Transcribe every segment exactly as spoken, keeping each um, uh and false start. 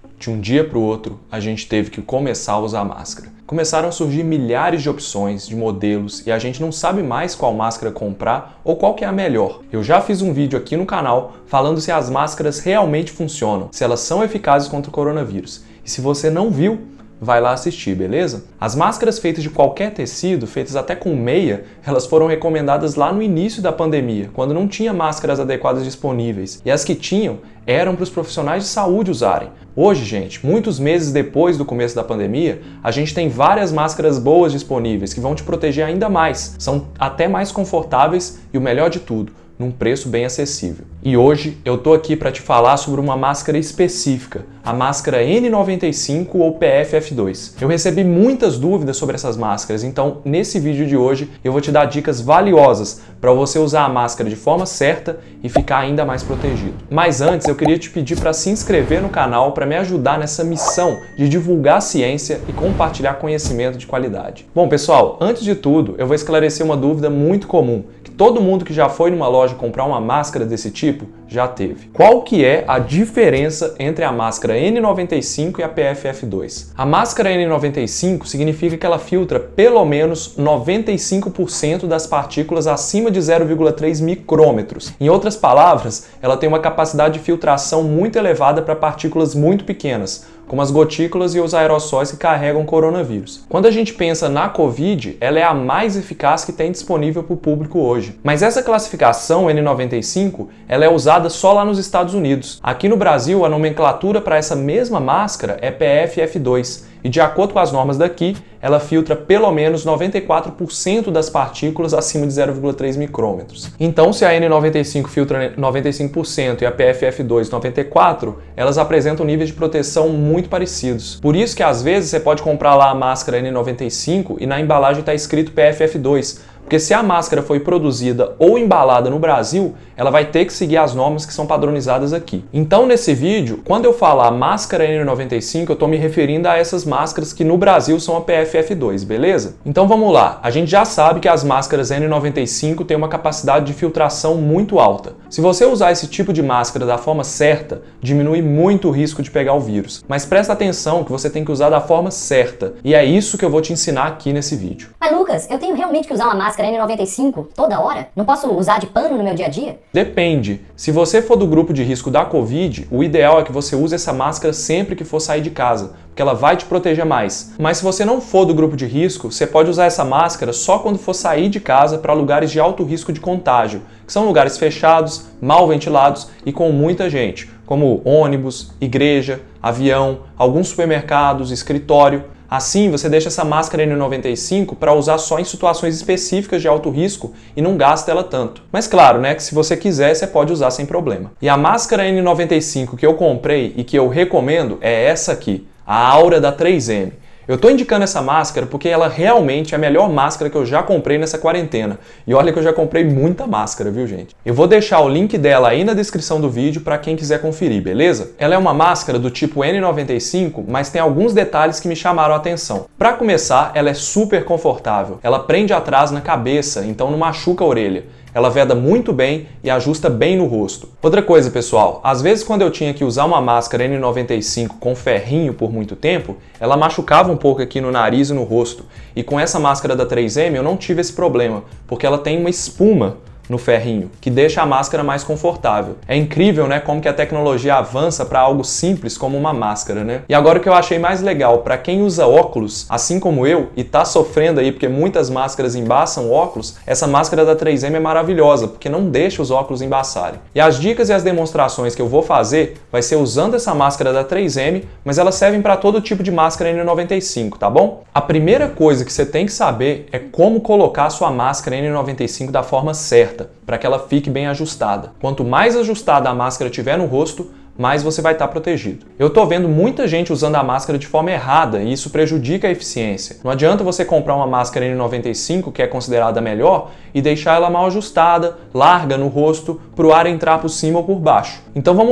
De um dia para o outro, a gente teve que começar a usar máscara. Começaram a surgir milhares de opções, de modelos, e a gente não sabe mais qual máscara comprar ou qual que é a melhor. Eu já fiz um vídeo aqui no canal falando se as máscaras realmente funcionam, se elas são eficazes contra o coronavírus. E se você não viu, vai lá assistir, beleza? As máscaras feitas de qualquer tecido, feitas até com meia, elas foram recomendadas lá no início da pandemia, quando não tinha máscaras adequadas disponíveis. E as que tinham eram para os profissionais de saúde usarem. Hoje, gente, muitos meses depois do começo da pandemia, a gente tem várias máscaras boas disponíveis que vão te proteger ainda mais. São até mais confortáveis e o melhor de tudo, num preço bem acessível. E hoje eu tô aqui para te falar sobre uma máscara específica, a máscara N noventa e cinco ou P F F dois. Eu recebi muitas dúvidas sobre essas máscaras, então nesse vídeo de hoje eu vou te dar dicas valiosas para você usar a máscara de forma certa e ficar ainda mais protegido. Mas antes eu queria te pedir para se inscrever no canal para me ajudar nessa missão de divulgar a ciência e compartilhar conhecimento de qualidade. Bom pessoal, antes de tudo eu vou esclarecer uma dúvida muito comum, que todo mundo que já foi numa loja comprar uma máscara desse tipo já teve. Qual que é a diferença entre a máscara N noventa e cinco e a P F F dois? A máscara N noventa e cinco significa que ela filtra pelo menos noventa e cinco por cento das partículas acima de zero vírgula três micrômetros. Em outras palavras, ela tem uma capacidade de filtração muito elevada para partículas muito pequenas, como as gotículas e os aerossóis que carregam coronavírus. Quando a gente pensa na Covid, ela é a mais eficaz que tem disponível para o público hoje. Mas essa classificação N noventa e cinco, ela é usada só lá nos Estados Unidos. Aqui no Brasil, a nomenclatura para essa mesma máscara é P F F dois. E de acordo com as normas daqui, ela filtra pelo menos noventa e quatro por cento das partículas acima de zero vírgula três micrômetros. Então, se a N noventa e cinco filtra noventa e cinco por cento e a P F F dois noventa e quatro por cento, elas apresentam níveis de proteção muito parecidos. Por isso que às vezes você pode comprar lá a máscara N noventa e cinco e na embalagem está escrito P F F dois. Porque se a máscara foi produzida ou embalada no Brasil, ela vai ter que seguir as normas que são padronizadas aqui. Então, nesse vídeo, quando eu falar máscara N noventa e cinco, eu estou me referindo a essas máscaras que no Brasil são a P F F dois, beleza? Então vamos lá. A gente já sabe que as máscaras N noventa e cinco têm uma capacidade de filtração muito alta. Se você usar esse tipo de máscara da forma certa, diminui muito o risco de pegar o vírus. Mas presta atenção que você tem que usar da forma certa. E é isso que eu vou te ensinar aqui nesse vídeo. Mas Lucas, eu tenho realmente que usar uma máscara N noventa e cinco toda hora? Não posso usar de pano no meu dia a dia? Depende. Se você for do grupo de risco da Covid, o ideal é que você use essa máscara sempre que for sair de casa, porque ela vai te proteger mais. Mas se você não for do grupo de risco, você pode usar essa máscara só quando for sair de casa para lugares de alto risco de contágio, que são lugares fechados, mal ventilados e com muita gente, como ônibus, igreja, avião, alguns supermercados, escritório. Assim, você deixa essa máscara N noventa e cinco para usar só em situações específicas de alto risco e não gasta ela tanto. Mas claro, né, que se você quiser, você pode usar sem problema. E a máscara N noventa e cinco que eu comprei e que eu recomendo é essa aqui, a Aura da três M. Eu tô indicando essa máscara porque ela realmente é a melhor máscara que eu já comprei nessa quarentena. E olha que eu já comprei muita máscara, viu, gente? Eu vou deixar o link dela aí na descrição do vídeo para quem quiser conferir, beleza? Ela é uma máscara do tipo N noventa e cinco, mas tem alguns detalhes que me chamaram a atenção. Para começar, ela é super confortável. Ela prende atrás na cabeça, então não machuca a orelha. Ela veda muito bem e ajusta bem no rosto. Outra coisa, pessoal, às vezes quando eu tinha que usar uma máscara N noventa e cinco com ferrinho por muito tempo, ela machucava um pouco aqui no nariz e no rosto. E com essa máscara da três M eu não tive esse problema, porque ela tem uma espuma no ferrinho, que deixa a máscara mais confortável. É incrível, né, como que a tecnologia avança para algo simples como uma máscara, né? E agora o que eu achei mais legal, para quem usa óculos, assim como eu, e tá sofrendo aí porque muitas máscaras embaçam óculos, essa máscara da três M é maravilhosa, porque não deixa os óculos embaçarem. E as dicas e as demonstrações que eu vou fazer vai ser usando essa máscara da três M, mas elas servem para todo tipo de máscara N noventa e cinco, tá bom? A primeira coisa que você tem que saber é como colocar a sua máscara N noventa e cinco da forma certa, para que ela fique bem ajustada. Quanto mais ajustada a máscara tiver no rosto, mais você vai estar protegido. Eu tô vendo muita gente usando a máscara de forma errada e isso prejudica a eficiência. Não adianta você comprar uma máscara N noventa e cinco, que é considerada melhor, e deixar ela mal ajustada, larga no rosto, para o ar entrar por cima ou por baixo. Então vamos lá.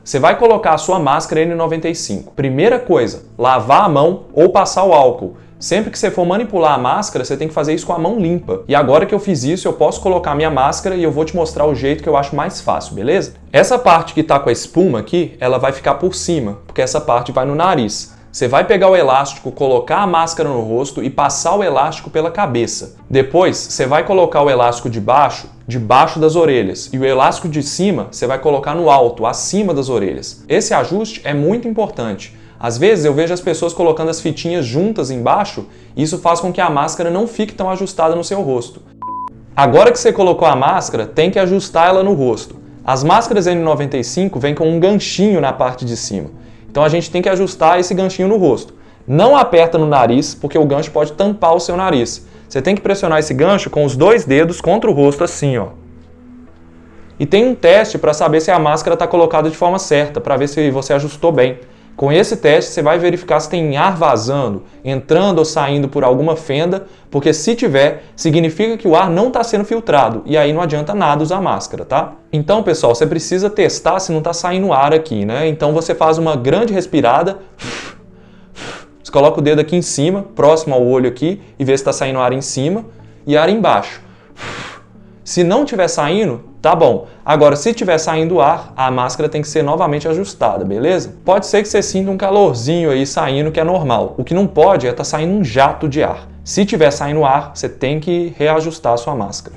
você vai colocar a sua máscara N noventa e cinco. Primeira coisa, lavar a mão ou passar o álcool. Sempre que você for manipular a máscara, você tem que fazer isso com a mão limpa. E agora que eu fiz isso, eu posso colocar a minha máscara e eu vou te mostrar o jeito que eu acho mais fácil, beleza? Essa parte que tá com a espuma aqui, ela vai ficar por cima, porque essa parte vai no nariz. Você vai pegar o elástico, colocar a máscara no rosto e passar o elástico pela cabeça. Depois, você vai colocar o elástico de baixo, debaixo das orelhas. E o elástico de cima, você vai colocar no alto, acima das orelhas. Esse ajuste é muito importante. Às vezes eu vejo as pessoas colocando as fitinhas juntas embaixo e isso faz com que a máscara não fique tão ajustada no seu rosto. Agora que você colocou a máscara, tem que ajustar ela no rosto. As máscaras N noventa e cinco vêm com um ganchinho na parte de cima. Então a gente tem que ajustar esse ganchinho no rosto. Não aperta no nariz, porque o gancho pode tampar o seu nariz. Você tem que pressionar esse gancho com os dois dedos contra o rosto assim, ó. E tem um teste para saber se a máscara está colocada de forma certa, para ver se você ajustou bem. Com esse teste, você vai verificar se tem ar vazando, entrando ou saindo por alguma fenda, porque se tiver, significa que o ar não está sendo filtrado, e aí não adianta nada usar máscara, tá? Então, pessoal, você precisa testar se não está saindo ar aqui, né? Então você faz uma grande respirada, você coloca o dedo aqui em cima, próximo ao olho aqui, e vê se está saindo ar em cima e ar embaixo. Se não estiver saindo, tá bom. Agora, se estiver saindo ar, a máscara tem que ser novamente ajustada, beleza? Pode ser que você sinta um calorzinho aí saindo, que é normal. O que não pode é estar saindo um jato de ar. Se estiver saindo ar, você tem que reajustar a sua máscara.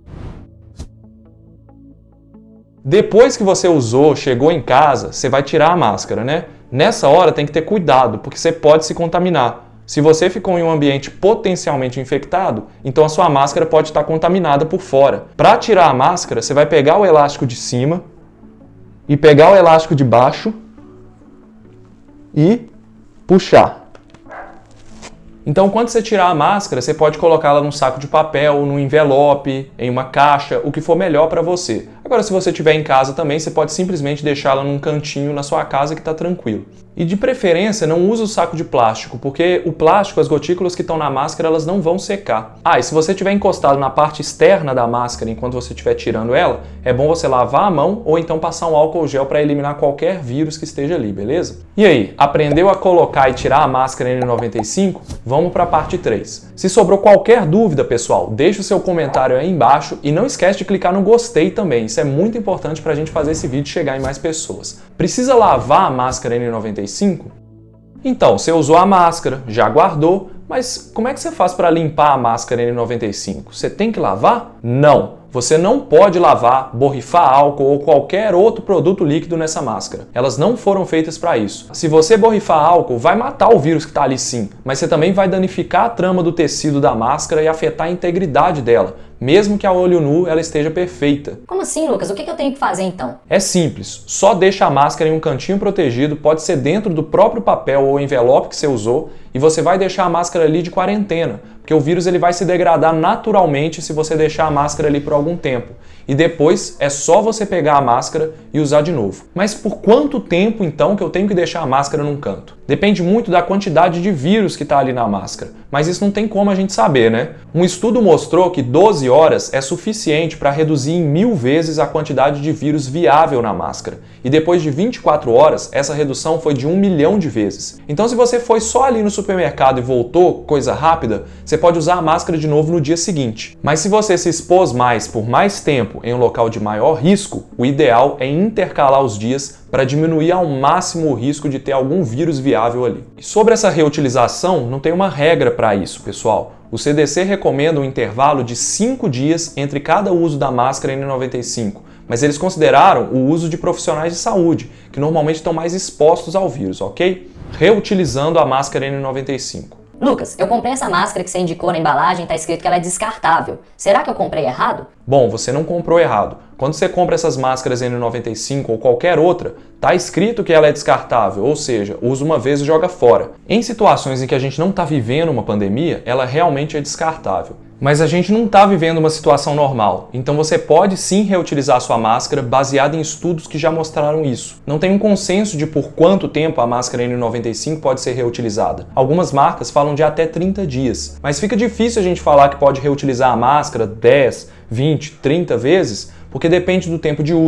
Depois que você usou, chegou em casa, você vai tirar a máscara, né? Nessa hora tem que ter cuidado, porque você pode se contaminar. Se você ficou em um ambiente potencialmente infectado, então a sua máscara pode estar contaminada por fora. Para tirar a máscara, você vai pegar o elástico de cima e pegar o elástico de baixo e puxar. Então, quando você tirar a máscara, você pode colocá-la num saco de papel, num envelope, em uma caixa, o que for melhor para você. Agora, se você estiver em casa também, você pode simplesmente deixá-la num cantinho na sua casa que está tranquilo. E de preferência, não use o saco de plástico, porque o plástico, as gotículas que estão na máscara, elas não vão secar. Ah, e se você estiver encostado na parte externa da máscara enquanto você estiver tirando ela, é bom você lavar a mão ou então passar um álcool gel para eliminar qualquer vírus que esteja ali, beleza? E aí, aprendeu a colocar e tirar a máscara N noventa e cinco? Vamos para a parte três. Se sobrou qualquer dúvida, pessoal, deixa o seu comentário aí embaixo e não esquece de clicar no gostei também. Isso é muito importante para a gente fazer esse vídeo chegar em mais pessoas. Precisa lavar a máscara N noventa e cinco? Então, você usou a máscara, já guardou, mas como é que você faz para limpar a máscara N noventa e cinco? Você tem que lavar? Não! Você não pode lavar, borrifar álcool ou qualquer outro produto líquido nessa máscara. Elas não foram feitas para isso. Se você borrifar álcool, vai matar o vírus que está ali sim, mas você também vai danificar a trama do tecido da máscara e afetar a integridade dela, mesmo que a olho nu ela esteja perfeita. Como assim, Lucas? O que eu tenho que fazer então? É simples, só deixa a máscara em um cantinho protegido, pode ser dentro do próprio papel ou envelope que você usou, e você vai deixar a máscara ali de quarentena, porque o vírus ele vai se degradar naturalmente se você deixar a máscara ali por algum tempo. E depois é só você pegar a máscara e usar de novo. Mas por quanto tempo então que eu tenho que deixar a máscara num canto? Depende muito da quantidade de vírus que está ali na máscara, mas isso não tem como a gente saber, né? Um estudo mostrou que doze horas é suficiente para reduzir em mil vezes a quantidade de vírus viável na máscara. E depois de vinte e quatro horas, essa redução foi de um milhão de vezes. Então se você foi só ali no supermercado e voltou, coisa rápida, você pode usar a máscara de novo no dia seguinte. Mas se você se expôs mais por mais tempo em um local de maior risco, o ideal é intercalar os dias para diminuir ao máximo o risco de ter algum vírus viável ali. E sobre essa reutilização, não tem uma regra para isso, pessoal. O C D C recomenda um intervalo de cinco dias entre cada uso da máscara N noventa e cinco, mas eles consideraram o uso de profissionais de saúde, que normalmente estão mais expostos ao vírus, ok? Reutilizando a máscara N noventa e cinco. Lucas, eu comprei essa máscara que você indicou na embalagem, tá escrito que ela é descartável. Será que eu comprei errado? Bom, você não comprou errado. Quando você compra essas máscaras N noventa e cinco ou qualquer outra, tá escrito que ela é descartável, ou seja, usa uma vez e joga fora. Em situações em que a gente não está vivendo uma pandemia, ela realmente é descartável. Mas a gente não está vivendo uma situação normal, então você pode sim reutilizar a sua máscara baseado em estudos que já mostraram isso. Não tem um consenso de por quanto tempo a máscara N noventa e cinco pode ser reutilizada. Algumas marcas falam de até trinta dias, mas fica difícil a gente falar que pode reutilizar a máscara dez, vinte, trinta vezes, porque depende do tempo de uso,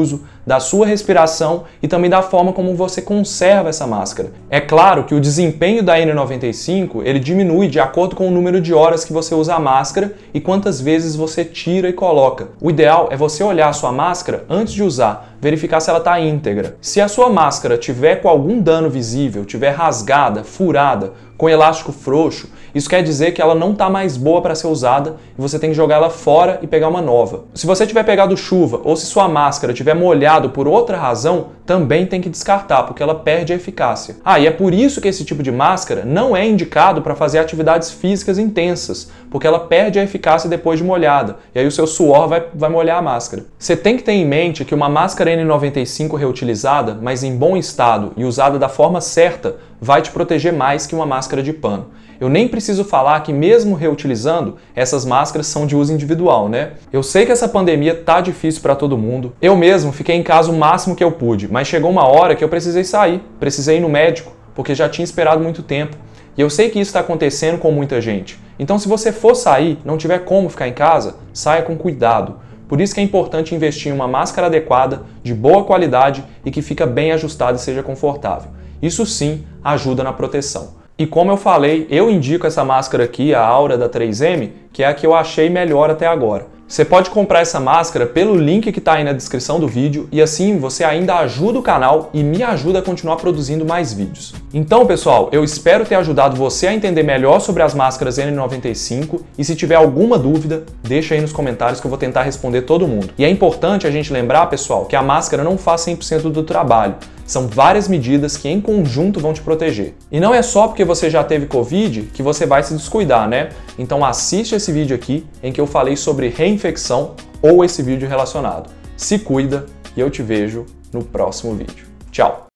da sua respiração e também da forma como você conserva essa máscara. É claro que o desempenho da N noventa e cinco ele diminui de acordo com o número de horas que você usa a máscara e quantas vezes você tira e coloca. O ideal é você olhar a sua máscara antes de usar, verificar se ela está íntegra. Se a sua máscara tiver com algum dano visível, tiver rasgada, furada, com elástico frouxo, isso quer dizer que ela não está mais boa para ser usada e você tem que jogar ela fora e pegar uma nova. Se você tiver pegado chuva ou se sua máscara tiver molhado por outra razão, também tem que descartar, porque ela perde a eficácia. Ah, e é por isso que esse tipo de máscara não é indicado para fazer atividades físicas intensas, porque ela perde a eficácia depois de molhada, e aí o seu suor vai, vai molhar a máscara. Você tem que ter em mente que uma máscara N noventa e cinco reutilizada, mas em bom estado e usada da forma certa, vai te proteger mais que uma máscara de pano. Eu nem preciso falar que mesmo reutilizando, essas máscaras são de uso individual, né? Eu sei que essa pandemia tá difícil para todo mundo. Eu mesmo fiquei em casa o máximo que eu pude, mas chegou uma hora que eu precisei sair, precisei ir no médico, porque já tinha esperado muito tempo. E eu sei que isso está acontecendo com muita gente. Então, se você for sair, não tiver como ficar em casa, saia com cuidado. Por isso que é importante investir em uma máscara adequada, de boa qualidade e que fica bem ajustada e seja confortável. Isso sim ajuda na proteção. E como eu falei, eu indico essa máscara aqui, a Aura da três M, que é a que eu achei melhor até agora. Você pode comprar essa máscara pelo link que está aí na descrição do vídeo e assim você ainda ajuda o canal e me ajuda a continuar produzindo mais vídeos. Então, pessoal, eu espero ter ajudado você a entender melhor sobre as máscaras N noventa e cinco e se tiver alguma dúvida, deixa aí nos comentários que eu vou tentar responder todo mundo. E é importante a gente lembrar, pessoal, que a máscara não faz cem por cento do trabalho. São várias medidas que em conjunto vão te proteger. E não é só porque você já teve Covid que você vai se descuidar, né? Então assiste esse vídeo aqui em que eu falei sobre reinfecção ou esse vídeo relacionado. Se cuida e eu te vejo no próximo vídeo. Tchau!